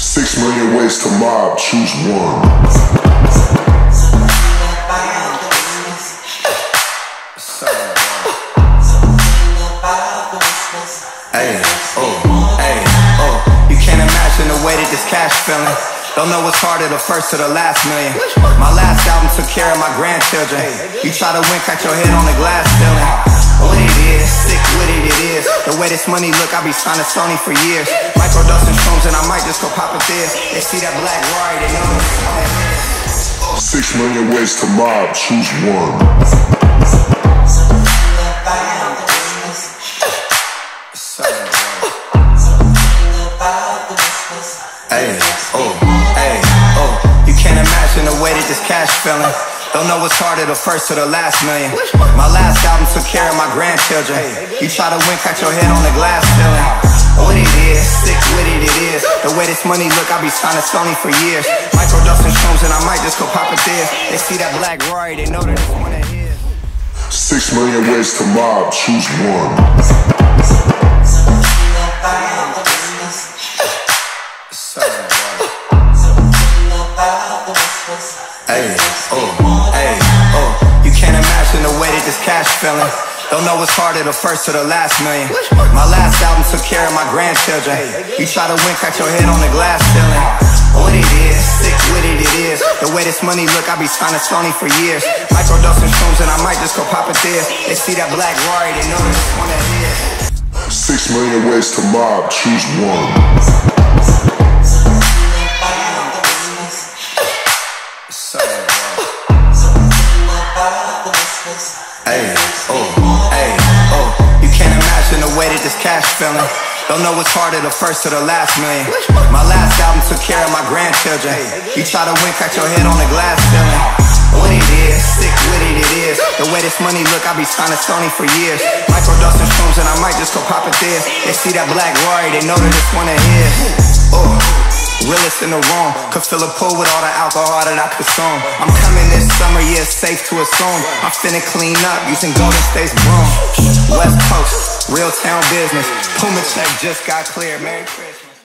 6 million ways to mob, choose one. Hey, you can't imagine the way that this cash feeling. Don't know what's harder, the first or the last million. My last album took care of my grandchildren. You try to win, crack your head on the glass ceiling. What it is, sick with it, it is. The way this money look, I be signing Sony for years. Microdosing shrooms and I might just go pop a this. They see that black Rari, they know this. 6 million ways to mob, choose one. You can't imagine the way that this cash feeling. Don't know what's harder, the first or the last million. My last album took care of my grandchildren. You try to win, crack your head on the glass ceiling. What it is, sick with it, it is. The way this money look, I be signing Sony for years. Microdosing shrooms and I might just go pop a this. They see that black Rari, they know that it's one of his. 6 million ways to mob, choose one. You can't imagine the way that this cash feeling. Don't know what's harder, the first or the last million. My last album took care of my grandchildren. You try to win, crack your head on the glass ceiling. What it is, sick with it, it is. The way this money look, I be signing Sony for years. Microdosing shrooms and I might just go pop a this. They see that black Rari, they know this one of his. 6 million ways to mob, choose one. You can't imagine the way that this cash feeling. Don't know what's harder, the first or the last million. My last album took care of my grandchildren. You try to win, crack your head on the glass ceiling. What it is, sick with it, it is. The way this money look, I be signing Sony for years. Microdosing shrooms and I might just go pop a this. They see that black Rari, they know that it's one of his. Realest in the room, could fill a pool with all the alcohol that I consume. I'm coming this summer, yeah, it's safe to assume. I'm finna clean up using Golden State's broom. West Coast, real town business. Puma check just got cleared, Merry Christmas.